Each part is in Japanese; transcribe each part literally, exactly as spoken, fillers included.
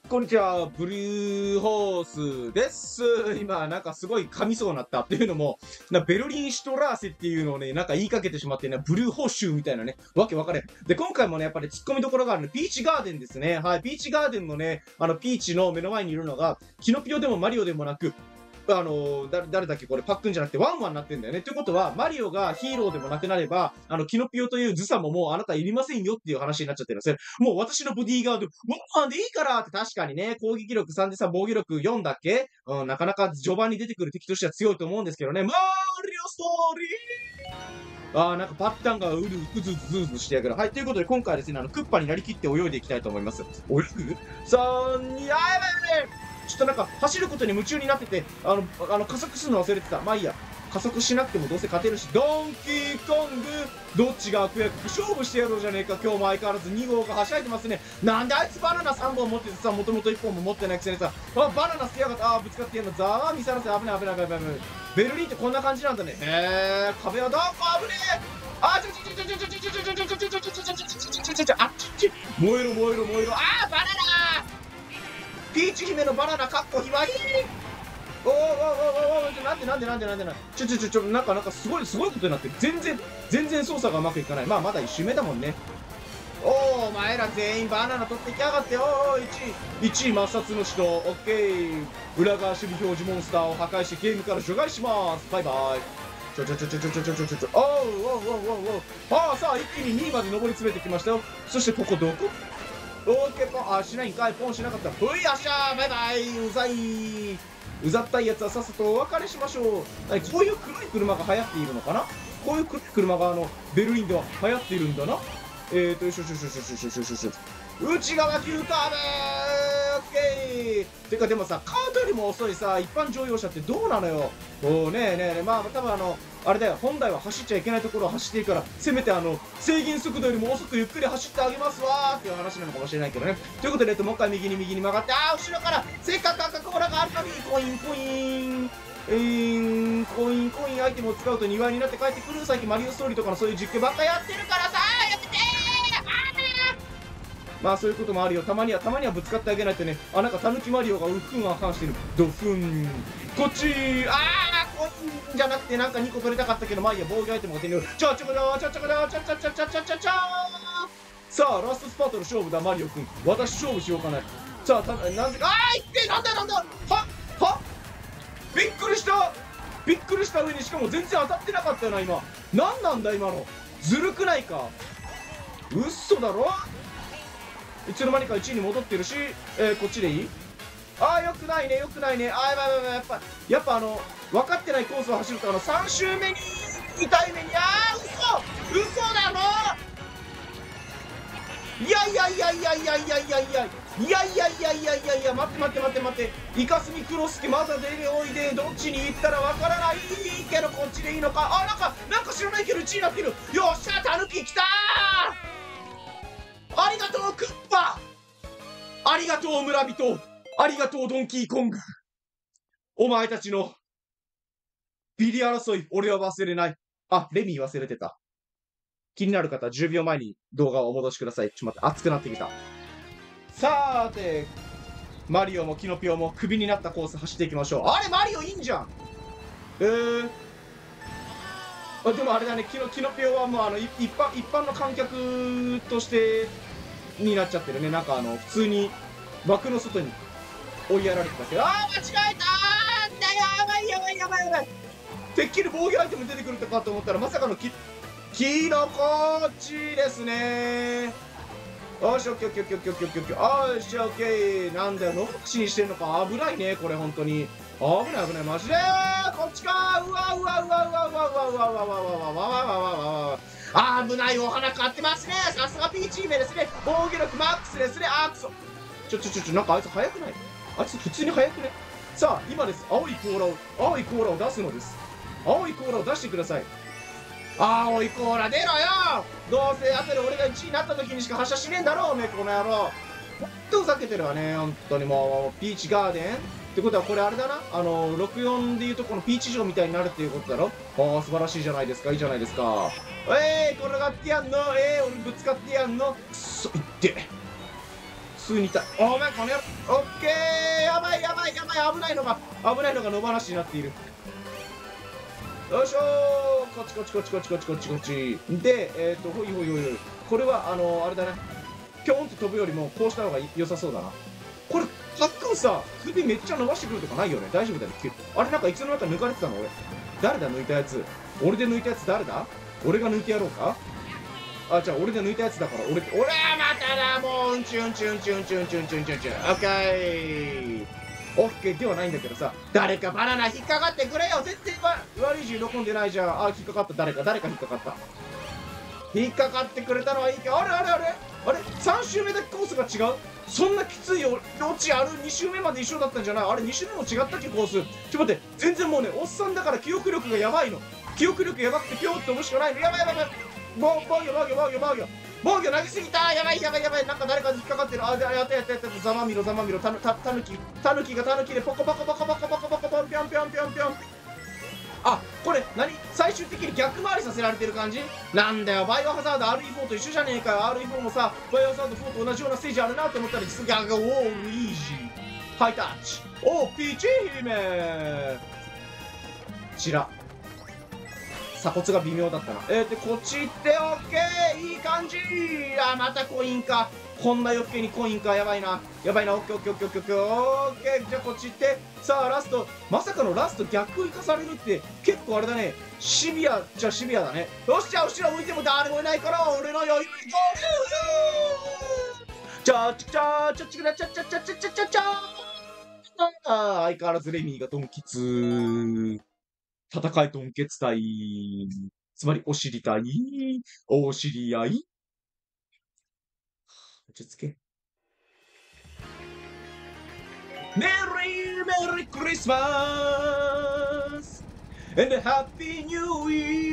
こんにちは、ブルーホースです。今、なんかすごい噛みそうになったっていうのも、なベルリン・シュトラーセっていうのをね、なんか言いかけてしまってね、ブルーホーシューみたいなね、わけわかれん。で、今回もね、やっぱり突っ込みどころがあるね、ピーチガーデンですね。はい、ピーチガーデンのね、あの、ピーチの目の前にいるのが、キノピオでもマリオでもなく、あの、だ、誰だっけこれ、パックンじゃなくてワンワンになってんだよね。ということは、マリオがヒーローでもなくなれば、あの、キノピオというズサももうあなたいりませんよっていう話になっちゃってるんですよ。もう私のボディーガード、ワンワンでいいからって確かにね、攻撃力さんでさん、防御力よんだっけうん、なかなか序盤に出てくる敵としては強いと思うんですけどね。マリオストーリーあー、なんかパッタンがうる、うずうずうずしてやがる。はい、ということで今回はですね、あの、クッパになりきって泳いでいきたいと思います。泳ぐ ?さん、に、あやばいやばいちょっとなんか、走ることに夢中になってて、あの、あの、加速するの忘れてた。まあいいや。加速しなくてもどうせ勝てるし、ドンキーコングどっちが悪役勝負してやろうじゃねえか。今日も相変わらずに号がはしゃいでますね。なんであいつバナナさんぼん持っててさ、もともといっぽんも持ってないくせにさ、あ、バナナ捨てやがった。あ、ぶつかってやんの。ざー、見さらせ、危ない危ない危ない危ない。ベルリンってこんな感じなんだね。へー、壁はどこ危ねえあ、ちょちょちょちょちょちょちょちょちょちょちょちょちょちょちょちょちょちょあっち燃えろ燃えろ燃えろあー、バナナピーチ姫のバナナかっこひまいおーおーおーおーおーなんでなんでなんでなんでなんでちょちょちょちょなんかなんかすごいすごいことになってる全然全然操作がうまくいかないまあまだ一周目だもんねおおお前ら全員バナナ取ってきやがっておおいちいいちい抹殺の人オッケー裏側守備表示モンスターを破壊してゲームから除外しますバイバイちょちょちょちょちょちょちょちょちょちょおうおうおうおうおうああさあ一気ににいまで上り詰めてきましたよそしてここどこオーケーポンあしないんかいポンしなかったふいあっしゃーバイバイうざいうざったいやつはさっさとお別れしましょうこういう黒い車が流行っているのかなこういう黒い車があのベルリンでは流行っているんだなえーとよしよしよしよしよしよしよしよしよし内側急カーブオッケーてかでもさカートよりも遅いさ一般乗用車ってどうなのよおーねえねえねえまあ多分あのあれだよ本来は走っちゃいけないところを走っているからせめてあの制限速度よりも遅くゆっくり走ってあげますわーっていう話なのかもしれないけどねということで、えっと、もう一回右に右に曲がってあー後ろからせっかく赤コーラがあるのにコインコインえー、コインコインアイテムを使うとにばいになって帰ってくる最近マリオストーリーとかのそういう実況ばっかやってるからさーやめてーまあそういうこともあるよたまにはたまにはぶつかってあげないとねあなんかタヌキマリオがうふんはかんしてるドフンこっちあーコインじゃなくてなんかにこ取れたかったけどまあいいや防御アイテムが手に入れるちょちょこちょちょちょこちょちょちょちょちょちょちょちょさあラストスパートの勝負だマリオくん私勝負しようかなさあたなぜかあーいってなんだなんだははびっくりしたびっくりした上にしかも全然当たってなかったよな今何なんだ今のずるくないかうっそだろいつの間にかいちいに戻ってるし、えー、こっちでいいあーよくないねよくないねあーやばいやばいやばいやっぱやっぱあの分かってないコースを走るとあのさん周目に痛い目にあー嘘嘘だろいやいやいやいやいやいやいやいやいやいやいやいやいやいや待って待って待って待ってイカスミクロスケまだ出ておいでどっちに行ったら分からないけどこっちでいいのかあなんかなんか知らないけどいちいになってるよっしゃタヌキ来たーありがとうクッパありがとう村人ありがとうドンキーコングお前たちのビリ争い俺は忘れないあレミー忘れてた気になる方じゅうびょうまえに動画をお戻しくださいちょっと待って熱くなってきたさーてマリオもキノピオもクビになったコース走っていきましょうあれマリオいいんじゃんえーあでもあれだねキノキノピオはもうあの一般一般の観客としてになっちゃってるねなんかあの普通に枠の外に追いやられてたけどあー間違えたーだやばいやばいやばいやばいてっきり防御アイテム出てくるかと思ったらまさかのきキノコっちですねよしオッケーオッケーオッケーオッケーオッケーオッケーよしオッケーなんだよ野口にしてんのか危ないねこれ本当に危ない危ないマジでこっちかうわうわうわうわうわうわうわうわうわうわうわうわうわ危ないお花買ってますねさすがピーチ姫ですね防御力マックスですねあーくそちょちょちょちょなんかあいつ速くないあいつ普通に速くねさあ今です青い甲羅を青い甲羅を出すのです青い甲羅を出してください青い甲羅出ろよどうせ後で俺がいちいになった時にしか発射しねえんだろうねこの野郎ほんとふざけてるわね本当にもうピーチガーデンってことはこれあれだなあのろくよんでいうとこのピーチ城みたいになるっていうことだろああ素晴らしいじゃないですかいいじゃないですかえー、転がってやんのえー、俺ぶつかってやんのくそいって通に痛い。お前、この野郎。オッケー。やばい、やばい、やばい。危ないのが、危ないのが野放しになっている。よいしょー。こっちこっちこっちこっちこっちこっちこっち。で、えっと、ほいほいほいほい。これは、あの、あれだね。ぴょんと飛ぶよりも、こうした方が良さそうだな。これ、たっくんさ、首めっちゃ伸ばしてくるとかないよね。大丈夫だよ。あれなんかいつの間にか抜かれてたの俺。誰だ抜いたやつ。俺で抜いたやつ誰だ。俺が抜いてやろうか。あ、じゃあ俺で抜いたやつだから、俺、俺はまただ、もう、うんちゅんちゅんちゅんちゅんちゅんちゅんちゅんちゅん。オッケー。オッケーではないんだけどさ、誰かバナナ引っかかってくれよ。全然悪い字喜んでないじゃん。あ、引っかかった。誰か、誰か引っかかった。引っかかってくれたのはいいけど、あれあれあれあれ ?さん 周目だけコースが違う。そんなきつい落ちある。に周目まで一緒だったんじゃない。あれに周目も違ったっけコース。ちょっと待って、全然もうね、おっさんだから記憶力がやばいの。記憶力やばくてピョーって飛ぶしかないの。やばいやばいやばい。防御防御防御防御防御防御投げすぎた。やばいやばいやばい。なんか誰かに引っかかってる。あ、やったやったやったやった。ざまみろざまみろ。たぬたたぬきたぬきがたぬきでポコポコポコポコポコポコポンぴょんぴょんぴょんぴょん。あ、これ何最終的に逆回りさせられてる感じなんだよ。バイオハザード アールイーフォー と一緒じゃねえかよ。 アールイーフォー もさバイオハザードフォーと同じようなステージあるなって思ったら実は逆。おーイージーハイタッチ。おーピーチ姫こちら鎖骨が微妙だったな。えー、でこっち行ってオッケー。いい感じ。あ、またコインか。こんな余計にコインか。やばいなやばいな。オッケーオッケーオッケーオッケーオッケー。じゃあこっち行って。さあラスト。まさかのラスト逆生かされるって結構あれだね。シビアじゃシビアだね。よし、じゃあ後ろ向いても誰もいないから俺の余裕にゴー。ちゃちゃちゃちゃちゃちゃちゃちゃちゃちゃちゃちゃ。あ、相変わらずレミーがドンキツ。戦いドンケツ対、つまりお知りたい、お知り合い。落ち着け。メリーメリークリスマス and Happy New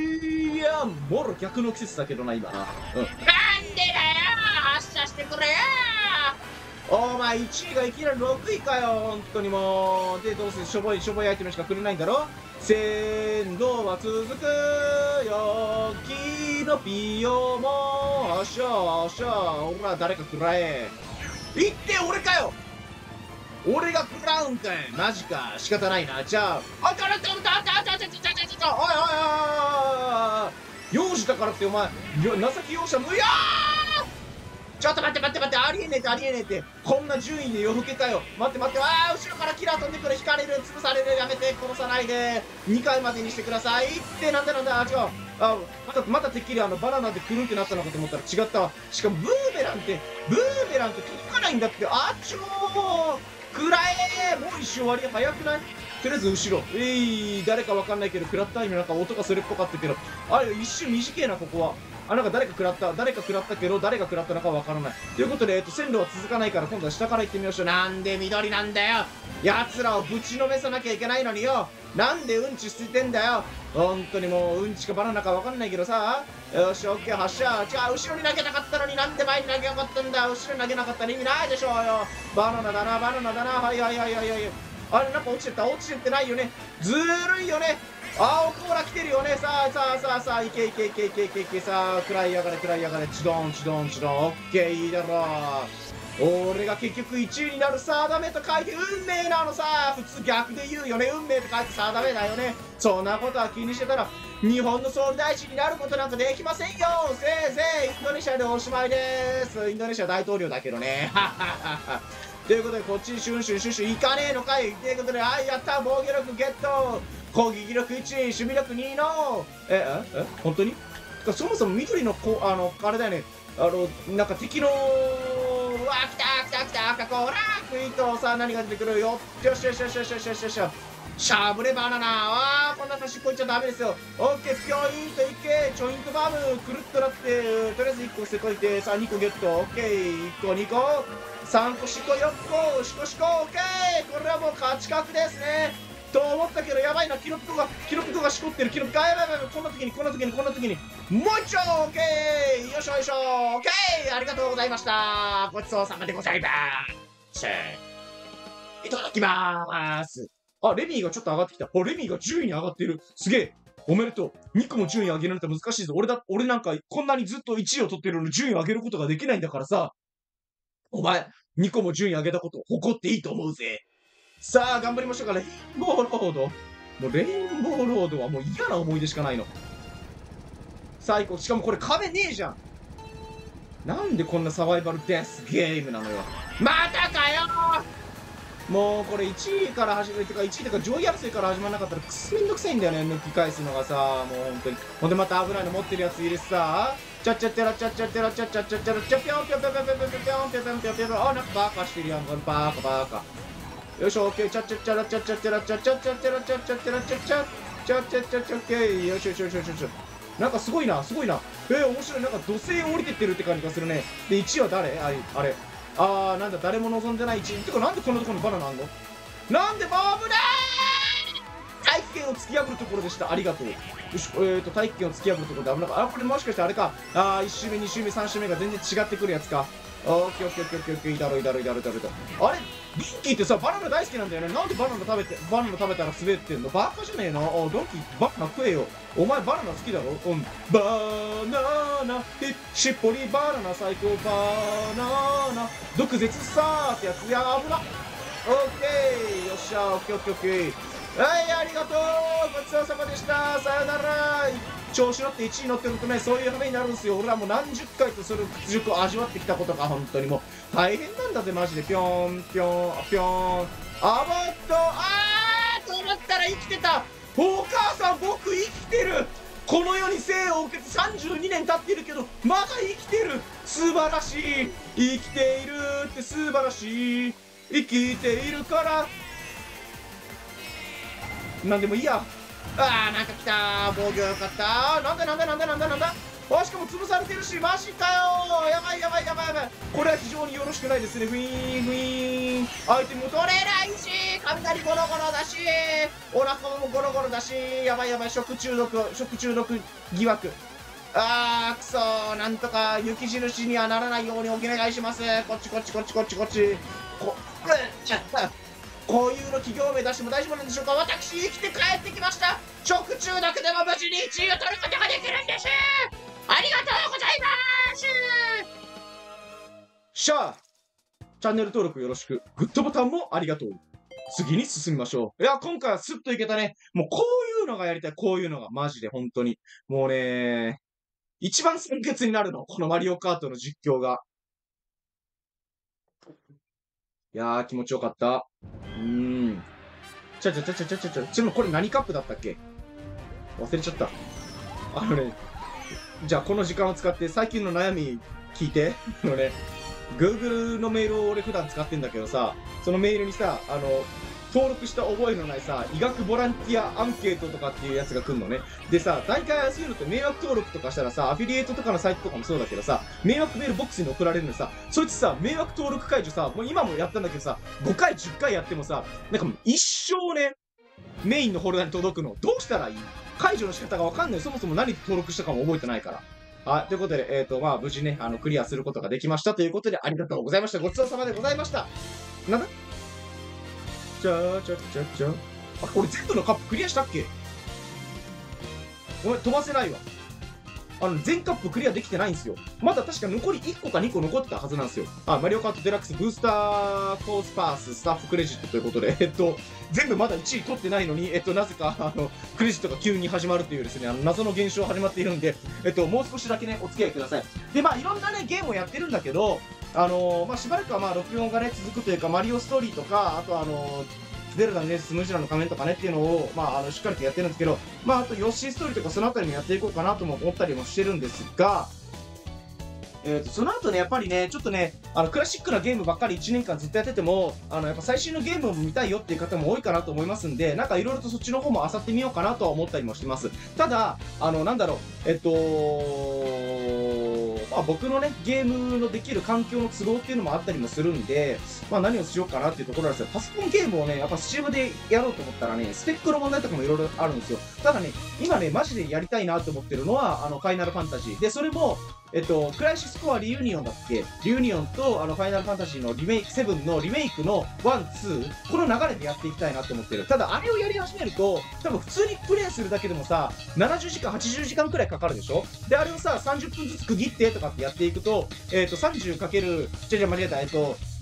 Year。もろ逆の季節だけどな、今な。うん。なんでだよ発射してくれよ。お前いちいがいきなりろくいかよ。本当にもう。で、どうせしょぼいしょぼいアイテムしかくれないんだろ。鮮度は続くよ。キノピオも。あっしゃあっしゃほら誰か食らえ。いって俺かよ。俺が食らうんかい。マジか。仕方ないな。じゃああちゃらちゃらちゃらちゃらちゃらちゃらちゃらちゃらおいおいおい幼児だからってお前情け容赦無やー。ちょっと待って待って待って、ありえねえってありえねえって。こんな順位で夜更けかよ。待って待って、ああ後ろからキラー飛んでくる。引かれる、潰される。やめて、殺さないで。にかいまでにしてくださいって。なんだなんだ、あ違う。あまたまたてっきりあのバナナでくるんってなったのかと思ったら違ったわ。しかもブーメランってブーメランって届かないんだって。あっちょーくらえー。もう一周終わり早くない。とりあえず後ろ。えー、誰かわかんないけど食らった今なんか音がそれっぽかったけど、あれ一瞬短いなここは。あ、なんか誰か食らった。誰か食らったけど、誰が食らったのかわからない。ということで、えっと、線路は続かないから、今度は下から行ってみましょう。なんで緑なんだよ。奴らをぶちのめさなきゃいけないのによ。なんでうんち捨ててんだよ。本当にもう、うんちかバナナかわかんないけどさ。よし、オッケー、発射。違う、後ろに投げたかったのになんで前に投げなかったんだ。後ろに投げなかったら意味ないでしょうよ。バナナだな、バナナだな。はいはいはいはいはい。あれ、なんか落ちてった。落ちてってないよね。ずるいよね。青コーラ来てるよね。さあさあさあさあ、いけいけいけいけいけいけ。さあ、食らいやがれ食らいやがれ。チドンチドンチドン。オッケー、いいだろう。俺が結局いちいになる。さあ、ダメと書いて運命なのさ。普通逆で言うよね。運命と書いてさあ、ダメだよね。そんなことは気にしてたら、日本の総理大臣になることなんかできませんよ。せいぜい、インドネシアでおしまいです。インドネシア大統領だけどね。はははは。ということで、こっちにシュンシュンシュンシュン行かねえのかい。ということで、はい、やった。防御力ゲット。攻撃力いち、守備力にの。え、え、え、本当にそもそも緑のこ、あの、あれだよね。あの、なんか敵の、うわ、来た来た来た赤コーラクイット。さあ、何が出てくるよ。よしよしよしよしよしよしよしよし。しゃぶれバナナ。わー、こんな端っこいっちゃダメですよ。オッケー、ピョインといけ。ちょいんとバーム、くるっとなって、とりあえずいっこ捨てといて、さあ、にこゲット。オッケー、いっこ、にこ、さんこ、しこ、よっこ、しこしこ、オッケー。これはもう勝ち確ですね。と思ったけど、やばいな、キノピコが、キノピコがしこってる、キノピコが、やばいやばい、こんな時に、こんな時に、こんな時に、もう一丁、オッケー、よいしょよいしょ、オッケー、ありがとうございました。ごちそうさまでございます。いただきまーす。あ、レミーがちょっと上がってきた。あ、レミーがじゅういに上がってる。すげえ。おめでとう。にこも順位上げられたら難しいぞ。俺だ、俺なんか、こんなにずっといちいを取ってるのに順位を上げることができないんだからさ。お前、 にこも順位上げたことを誇っていいと思うぜ。さあ、頑張りましょうか。レインボーロード。もうレインボーロードはもう嫌な思い出しかないの。さあ行こう。しかもこれ壁ねえじゃん。なんでこんなサバイバルデスゲームなのよ。またかよー。もうこれいちいから始めるとか、いちいとか上位争いから始まらなかったらくすめんどくさいんだよね、抜き返すのがさ、もう本当に。ほんでまた危ないの持ってるやついるしさ、チャッチャッチャラチャッチャッチャラチャッチャッチャッチャラチャピョンピョンピョンピョンピョンピョンピョンピョンピョンピョンピョンピョンピョン。あ、なんかバカしてるやん、これバカバカ。よいしょ、オッケー、チャッチャッチャラチャッチャッチャラチャッチャッチャッチャラチャッチャッチャラチャッチャッチャッチャッチャッチャッオッケー。よしよしよしよしよし。なんかすごいな、すごいな。えー、面白い。なんか土星降りてってるって感じがするね。で、いちいは誰？あれ、あれ。あー、なんだ、誰も望んでないいちい。てか、なんでこんなところにバナナあんの？なんでバーブだー！大気圏を突き破るところでした。ありがとう。よし、えーと、大気圏を突き破るところで危なかった。あ、これもしかしてあれか。あー、いち周目、に周目、さん周目が全然違ってくるやつか。オッケーオッケーオッケーオッケーオッケー。いいだろいいだろいいだろいいだろいだろ。あれリンキーってさ、バナナ大好きなんだよね。なんでバナナ食べて、バナナ食べたら滑ってんの？バカじゃねえの？おドンキーバナナ食えよ。お前バナナ好きだろ？うん。バナナ、ひしっぽりバナナ最高バナナ。毒舌さーってやつ。いや、危な。オッケーよっしゃ、オッケーオッケーオッケー。はい、ありがとうごちそうさまでした。さよなら。調子乗っていちい乗ってるとね、そういう羽目になるんですよ。俺はもう何十回とそれを屈辱を味わってきたことが本当にもう大変なんだぜ、マジで。ぴょんぴょんぴょん。あばっと、あーと思ったら生きてた。お母さん、僕生きてる。この世に生を受けてさんじゅうにねん経ってるけどまだ生きてる。素晴らしい。生きているって素晴らしい。生きているからなんでもいいや。あー、なんか来たー。防御よかったー。なんでなんでなんでなんでなんだ。あ、しかも潰されてるし、マジかよー。やばいやばいやばいやばい。これは非常によろしくないですね。ウィーンウィーン。アイテム取れないし、雷ゴロゴロだし、お腹もゴロゴロだし、やばいやばい。食中毒、食中毒疑惑。あー、くそー。なんとか雪印にはならないようにお願いします。こっちこっちこっちこっちこっち。こ、うっ、ちゃった。こういうの企業名出しても大丈夫なんでしょうか。私生きて帰ってきました。食中毒でも無事にいちいを取ることができるんです。ありがとうございます。しゃあ、チャンネル登録よろしく。グッドボタンもありがとう。次に進みましょう。いや、今回はスッといけたね。もうこういうのがやりたい。こういうのがマジで本当に。もうね、一番酸欠になるの。このマリオカートの実況が。いやー、気持ちよかった。うーん。ちゃちゃちゃちゃちゃちゃちゃ。ちなみにこれ何カップだったっけ？忘れちゃった。あのね、じゃあこの時間を使って最近の悩み聞いて。あのね、Google のメールを俺普段使ってんだけどさ、そのメールにさ、あの、登録した覚えのないさ、医学ボランティアアンケートとかっていうやつが来るのね。でさ、大体そういうのって迷惑登録とかしたらさ、アフィリエイトとかのサイトとかもそうだけどさ、迷惑メールボックスに送られるのさ、そいつさ、迷惑登録解除さ、もう今もやったんだけどさ、ごかい、じゅっかいやってもさ、なんかもう一生ね、メインのフォルダに届くの。どうしたらいい？解除の仕方がわかんない。そもそも何登録したかも覚えてないから。はい。ということで、えっと、まあ、無事ね、あの、クリアすることができましたということで、ありがとうございました。ごちそうさまでございました。なんだちゃーちゃちゃちゃ。あ、これ全部のカップクリアしたっけ？ごめん、飛ばせないわ。あの、全カップクリアできてないんですよ。まだ確か残りいっこかにこ残ってたはずなんですよ。あ、マリオカートデラックスブースターコースパーススタッフクレジットということで、えっと、全部まだいちい取ってないのに、えっと、なぜか、あの、クレジットが急に始まるっていうですね、あの、謎の現象始まっているんで、えっと、もう少しだけね、お付き合いください。で、まあ、いろんなね、ゲームをやってるんだけど、あのー、まあ、しばらくはまあ、録音がね、続くというか、マリオストーリーとか、あとあのー、ゼルダのね、スムージュラの仮面とかねっていうのを、まあ、あの、しっかりとやってるんですけど、まあ、あと、ヨッシーストーリーとかそのあたりもやっていこうかなとも思ったりもしてるんですが、えーと、その後ね、やっぱりね、ちょっとね、あの、クラシックなゲームばっかりいちねんかんずっとやってても、あの、やっぱ最新のゲームを見たいよっていう方も多いかなと思いますんで、なんかいろいろとそっちの方も漁ってみようかなとは思ったりもしてます。ただ、あの、なんだろう、えっと、まあ僕のね、ゲームのできる環境の都合っていうのもあったりもするんで、まあ何をしようかなっていうところなんですよ。パソコンゲームをね、やっぱスチームでやろうと思ったらね、スペックの問題とかもいろいろあるんですよ。ただね、今ね、マジでやりたいなと思ってるのは、あの、ファイナルファンタジー。で、それも、えっと、クライシスコアリユニオンだっけリユニオンと、あの、ファイナルファンタジーのリメイク、セブンのリメイクのワン、ツー、この流れでやっていきたいなと思ってる。ただ、あれをやり始めると、多分普通にプレイするだけでもさ、ななじゅうじかん、はちじゅうじかんくらいかかるでしょで、あれをさ、さんじゅっぷんずつ区切ってとかってやっていくと、えっと、さんじゅうかける、じゃじゃ間違えた、えっと、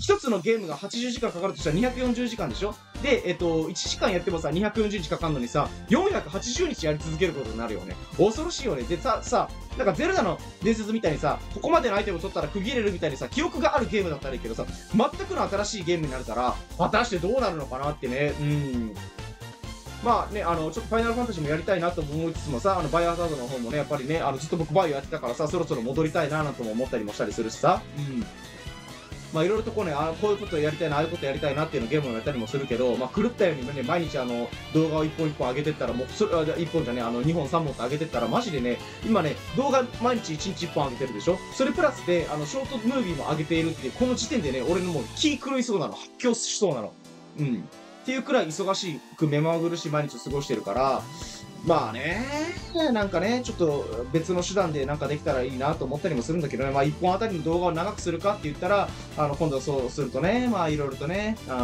一つのゲームがはちじゅうじかんかかるとしたらにひゃくよんじゅうじかんでしょ。で、えっと、いちじかんやってもさ、にひゃくよんじゅうにちかかるのにさ、よんひゃくはちじゅうにちやり続けることになるよね。恐ろしいよね。で、さ、さ、なんかゼルダの伝説みたいにさ、ここまでのアイテムを取ったら区切れるみたいにさ、記憶があるゲームだったらいいけどさ、全くの新しいゲームになるから、果たしてどうなるのかなってね、うん。まあね、あの、ちょっとファイナルファンタジーもやりたいなと思いつつもさ、あの、バイオハザードの方もね、やっぱりね、あの、ずっと僕バイオやってたからさ、そろそろ戻りたいななんても思ったりもしたりするしさ、うん。まあいろいろとこうね、あこういうことやりたいな、ああいうことやりたいなっていうのゲームをやったりもするけど、まあ狂ったようにね、毎日あの、動画を一本一本上げてったら、もう、それ、あ一本じゃね、あの、二本三本と上げてったら、マジでね、今ね、動画毎日一日一本上げてるでしょ。それプラスで、あの、ショートムービーも上げているっていう、この時点でね、俺のもう気狂いそうなの、発狂しそうなの。うん。っていうくらい忙しく目まぐるしい毎日を過ごしてるから、まあね、なんかね、ちょっと別の手段でなんかできたらいいなと思ったりもするんだけどね、まあ一本あたりの動画を長くするかって言ったら、あの、今度そうするとね、まあいろいろとね、うん、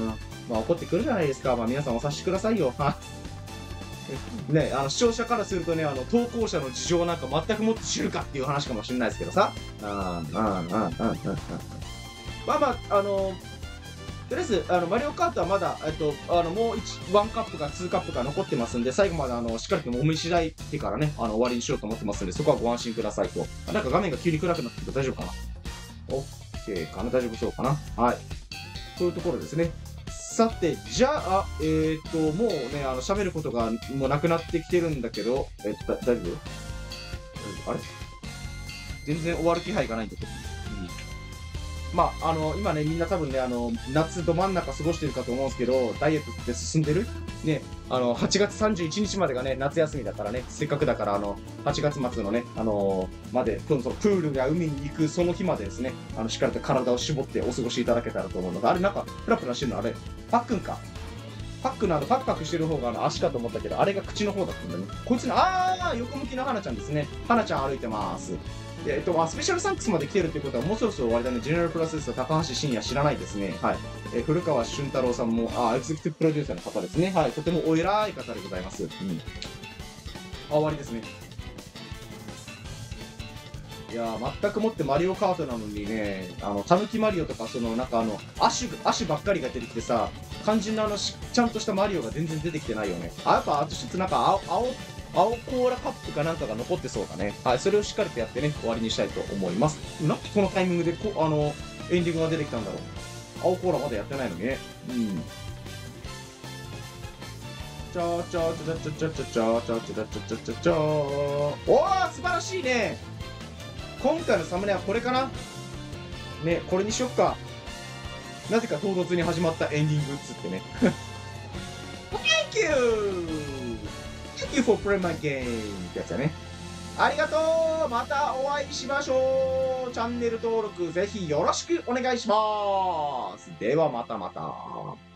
まあ怒ってくるじゃないですか。まあ皆さんお察しくださいよ。ね、あの、視聴者からするとね、あの、投稿者の事情なんか全くもって知るかっていう話かもしれないですけどさ。うん、うん、うん、うん、うん。まあまあ、あの、とりあえず、あの、マリオカートはまだ、えっと、あの、もういち、ワンカップかツーカップか残ってますんで、最後まで、あの、しっかりともみしだいてからね、あの、終わりにしようと思ってますんで、そこはご安心くださいと。あなんか画面が急に暗くなってるけど大丈夫かな？オッケーかな？大丈夫そうかな？はい。というところですね。さて、じゃあ、えー、っと、もうね、あの、喋ることがもうなくなってきてるんだけど、えっと、だ大丈夫？大丈夫？あれ？全然終わる気配がないんだけど。まあ、あの、今ね、みんな多分ね、あの、夏ど真ん中過ごしてるかと思うんですけど、ダイエットって進んでるね、あの、はちがつさんじゅういちにちまでがね、夏休みだからね、せっかくだから、あの、はちがつ末のね、あのー、まで、そのプールや海に行くその日までですね、あの、しっかりと体を絞ってお過ごしいただけたらと思うので、あれなんか、プラプラしてるのあれ、パックンか。パックのあの、パクパクしてる方があの、足かと思ったけど、あれが口の方だったんだね。こいつね、あー、横向きの花ちゃんですね。花ちゃん歩いてます。えっと、まあ、スペシャルサンクスまで来てるってことは、もうそろそろ終わりだね。ジェネラルプラスです高橋真也知らないですね。はい。えー、古川俊太郎さんも、あ、エグゼクティブプロデューサーの方ですね。はい。とてもお偉い方でございます。うん。あ、終わりですね。いやー、全くもってマリオカートなのにね、あの、たぬきマリオとか、その、なんかあの、アシュ、アシュばっかりが出てきてさ、肝心なあのし、ちゃんとしたマリオが全然出てきてないよね。あ、やっぱ、あと一つなんか、青、青、青コーラカップかなんかが残ってそうだね。はい、それをしっかりとやってね、終わりにしたいと思います。なんでこのタイミングでこ、あの、エンディングが出てきたんだろう。青コーラまだやってないのにね。うん。チャーチャーチャチャチャチャチャチャチャチャチャチャチャー。おー、素晴らしいね。今回のサムネはこれかなね、これにしよっか。なぜか唐突に始まったエンディングっつってね。Thank you! Thank you for playing my game! ってやつだね。ありがとうまたお会いしましょうチャンネル登録ぜひよろしくお願いしますではまたまた。